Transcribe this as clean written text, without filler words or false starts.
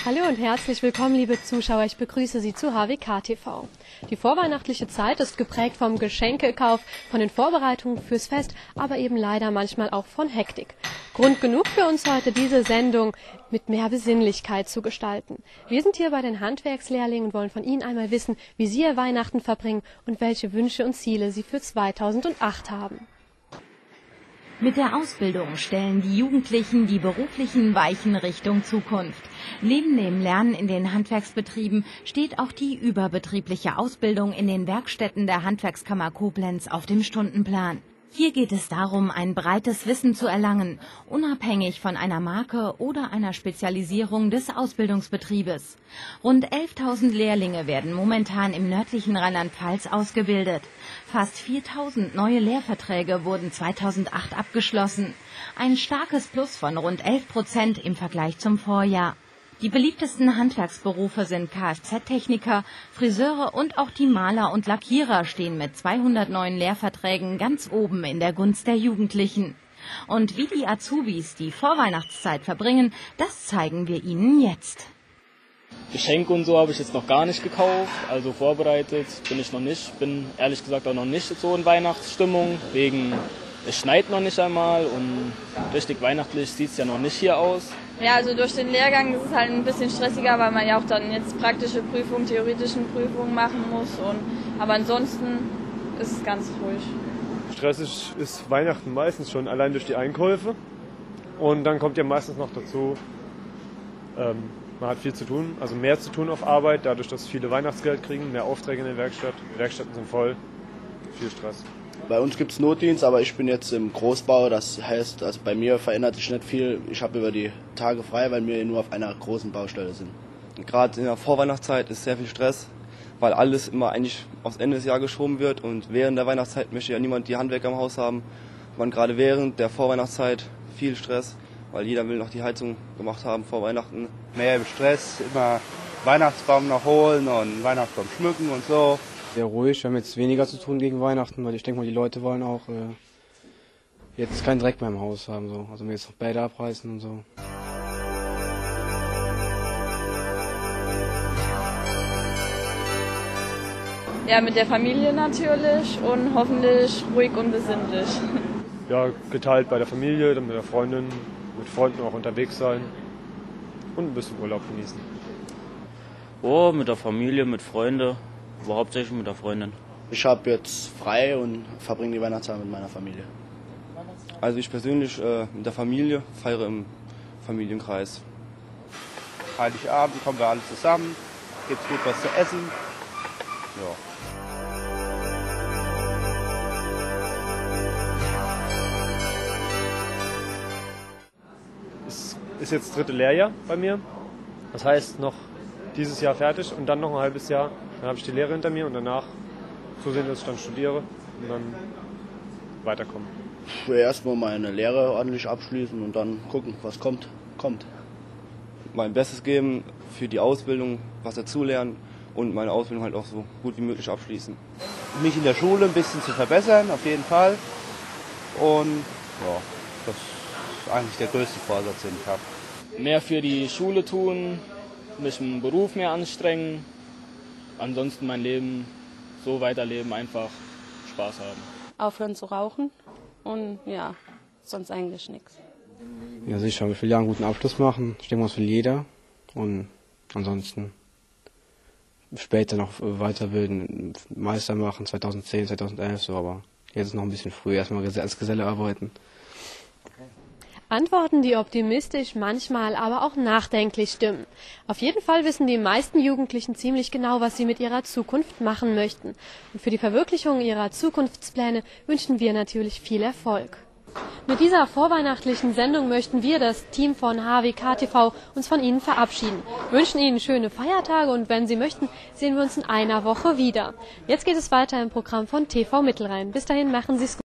Hallo und herzlich willkommen, liebe Zuschauer. Ich begrüße Sie zu HWK TV. Die vorweihnachtliche Zeit ist geprägt vom Geschenkekauf, von den Vorbereitungen fürs Fest, aber eben leider manchmal auch von Hektik. Grund genug für uns heute, diese Sendung mit mehr Besinnlichkeit zu gestalten. Wir sind hier bei den Handwerkslehrlingen und wollen von Ihnen einmal wissen, wie Sie Ihr Weihnachten verbringen und welche Wünsche und Ziele Sie für 2008 haben. Mit der Ausbildung stellen die Jugendlichen die beruflichen Weichen Richtung Zukunft. Neben dem Lernen in den Handwerksbetrieben steht auch die überbetriebliche Ausbildung in den Werkstätten der Handwerkskammer Koblenz auf dem Stundenplan. Hier geht es darum, ein breites Wissen zu erlangen, unabhängig von einer Marke oder einer Spezialisierung des Ausbildungsbetriebes. Rund 11.000 Lehrlinge werden momentan im nördlichen Rheinland-Pfalz ausgebildet. Fast 4.000 neue Lehrverträge wurden 2008 abgeschlossen. Ein starkes Plus von rund 11% im Vergleich zum Vorjahr. Die beliebtesten Handwerksberufe sind Kfz-Techniker, Friseure und auch die Maler und Lackierer stehen mit 200 neuen Lehrverträgen ganz oben in der Gunst der Jugendlichen. Und wie die Azubis die Vorweihnachtszeit verbringen, das zeigen wir Ihnen jetzt. Geschenke und so habe ich jetzt noch gar nicht gekauft, also vorbereitet bin ich noch nicht. Bin ehrlich gesagt auch noch nicht so in Weihnachtsstimmung, wegen es schneit noch nicht einmal und richtig weihnachtlich sieht es ja noch nicht hier aus. Ja, also durch den Lehrgang ist es halt ein bisschen stressiger, weil man ja auch dann jetzt praktische Prüfungen, theoretischen Prüfungen machen muss. Aber ansonsten ist es ganz ruhig. Stressig ist Weihnachten meistens schon allein durch die Einkäufe. Und dann kommt ja meistens noch dazu, man hat viel zu tun, also mehr zu tun auf Arbeit, dadurch, dass viele Weihnachtsgeld kriegen, mehr Aufträge in der Werkstatt. Die Werkstätten sind voll, viel Stress. Bei uns gibt es Notdienst, aber ich bin jetzt im Großbau. Das heißt, also bei mir verändert sich nicht viel. Ich habe über die Tage frei, weil wir nur auf einer großen Baustelle sind. Gerade in der Vorweihnachtszeit ist sehr viel Stress, weil alles immer eigentlich aufs Ende des Jahres geschoben wird. Und während der Weihnachtszeit möchte ja niemand die Handwerker im Haus haben. Man gerade während der Vorweihnachtszeit viel Stress, weil jeder will noch die Heizung gemacht haben vor Weihnachten. Mehr Stress, immer Weihnachtsbaum noch holen und Weihnachtsbaum schmücken und so. Sehr ruhig, wir haben jetzt weniger zu tun gegen Weihnachten, weil ich denke mal, die Leute wollen auch jetzt keinen Dreck mehr im Haus haben. So. Also mir jetzt noch Bäder abreißen und so. Ja, mit der Familie natürlich und hoffentlich ruhig und besinnlich. Ja, geteilt bei der Familie, dann mit der Freundin, mit Freunden auch unterwegs sein und ein bisschen Urlaub genießen. Oh, mit der Familie, mit Freunden. Aber hauptsächlich mit der Freundin. Ich habe jetzt frei und verbringe die Weihnachtszeit mit meiner Familie. Also ich persönlich mit der Familie feiere im Familienkreis. Heiligabend kommen wir alle zusammen, gibt's gut was zu essen. Ja. Es ist jetzt das 3. Lehrjahr bei mir. Das heißt noch dieses Jahr fertig und dann noch ein halbes Jahr. Dann habe ich die Lehre hinter mir und danach zusehen, dass ich dann studiere und dann weiterkommen. Ich will erstmal meine Lehre ordentlich abschließen und dann gucken, was kommt. Mein Bestes geben für die Ausbildung, was dazulernen und meine Ausbildung halt auch so gut wie möglich abschließen. Mich in der Schule ein bisschen zu verbessern, auf jeden Fall. Und ja, das ist eigentlich der größte Vorsatz, den ich habe. Mehr für die Schule tun, mich im Beruf mehr anstrengen. Ansonsten mein Leben so weiterleben, einfach Spaß haben. Aufhören zu rauchen und ja, sonst eigentlich nichts. Ja, sicher, ich will ja einen guten Abschluss machen. Ich denke mal, das will jeder. Und ansonsten später noch weiterbilden, Meister machen, 2010, 2011 so, aber jetzt ist noch ein bisschen früh, erstmal als Geselle arbeiten. Antworten, die optimistisch, manchmal aber auch nachdenklich stimmen. Auf jeden Fall wissen die meisten Jugendlichen ziemlich genau, was sie mit ihrer Zukunft machen möchten. Und für die Verwirklichung ihrer Zukunftspläne wünschen wir natürlich viel Erfolg. Mit dieser vorweihnachtlichen Sendung möchten wir, das Team von HWK TV, uns von Ihnen verabschieden. Wir wünschen Ihnen schöne Feiertage und wenn Sie möchten, sehen wir uns in einer Woche wieder. Jetzt geht es weiter im Programm von TV Mittelrhein. Bis dahin, machen Sie es gut.